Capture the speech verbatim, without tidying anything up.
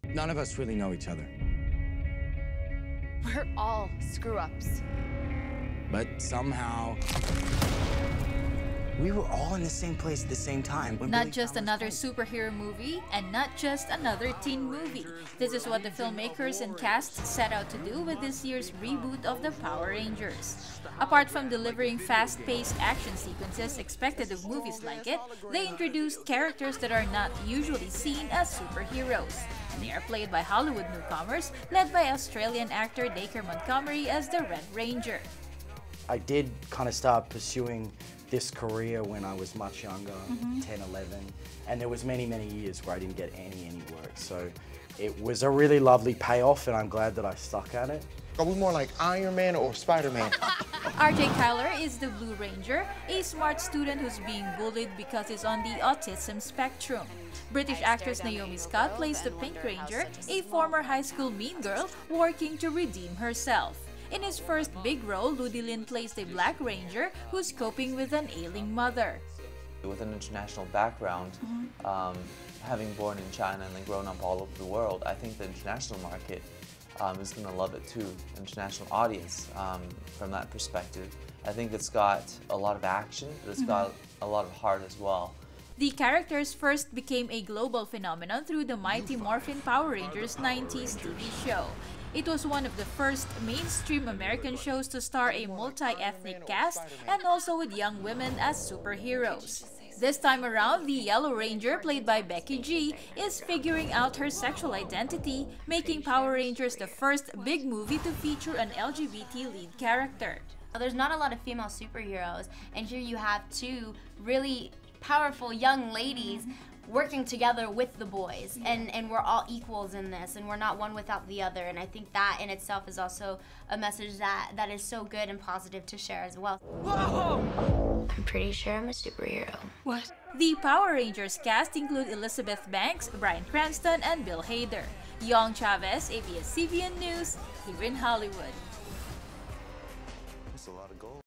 None of us really know each other. We're all screw-ups. But somehow, we were all in the same place at the same time. When Not Billy just found another us home. superhero movie, and not just another teen movie. This is what the filmmakers and cast set out to do with this year's reboot of the Power Rangers. Apart from delivering fast-paced action sequences expected of movies like it, they introduced characters that are not usually seen as superheroes. And they are played by Hollywood newcomers, led by Australian actor Dacre Montgomery as the Red Ranger. I did kind of start pursuing this career when I was much younger, mm-hmm. ten, eleven, and there was many, many years where I didn't get any, any work. So it was a really lovely payoff, and I'm glad that I stuck at it. Are we more like Iron Man or Spider-Man? R J Kyler is the Blue Ranger, a smart student who's being bullied because he's on the autism spectrum. British actress Naomi Scott plays the Pink Ranger, a former high school mean girl working to redeem herself. In his first big role, Ludi Lin plays the Black Ranger who's coping with an ailing mother. With an international background, mm-hmm. um, having born in China and then grown up all over the world, I think the international market um, is going to love it too, international audience um, from that perspective. I think it's got a lot of action, but it's mm-hmm. got a lot of heart as well. The characters first became a global phenomenon through the Mighty Morphin Power Rangers nineties T V show. It was one of the first mainstream American shows to star a multi-ethnic cast and also with young women as superheroes. This time around, the Yellow Ranger, played by Becky G, is figuring out her sexual identity, making Power Rangers the first big movie to feature an L G B T lead character. There's not a lot of female superheroes, and here you have two really powerful young ladies working together with the boys, and and we're all equals in this, and we're not one without the other, and I think that in itself is also a message that that is so good and positive to share as well. Whoa! I'm pretty sure I'm a superhero. What? The Power Rangers cast include Elizabeth Banks, Bryan Cranston, and Bill Hader. Young Chavez, A B S C B N News, here in Hollywood.